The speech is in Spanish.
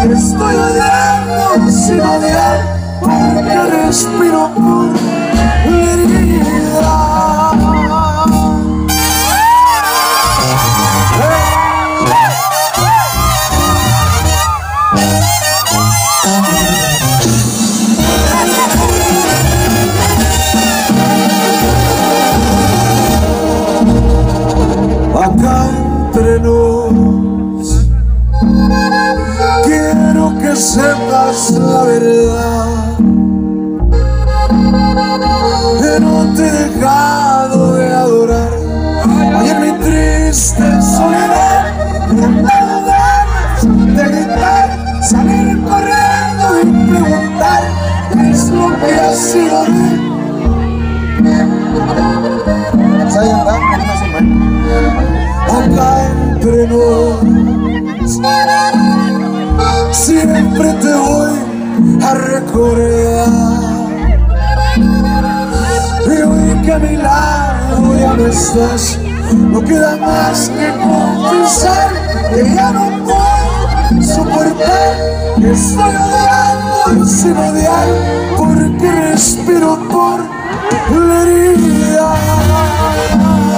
Estoy odiando sin odiar, porque respiro por la herida. Acá entre nos, quiero que sepas la verdad, que no te he dejado de adorar. Y en mi triste soledad me han dado ganas de gritar, salir corriendo y preguntar qué es lo que ha sido de mí. Acá entre nos, siempre te voy a recordar. Y hoy que a mi lado ya no estás, no queda más que confesar que ya no puedo soportar. Estoy odiando sin odiar, porque respiro por la herida.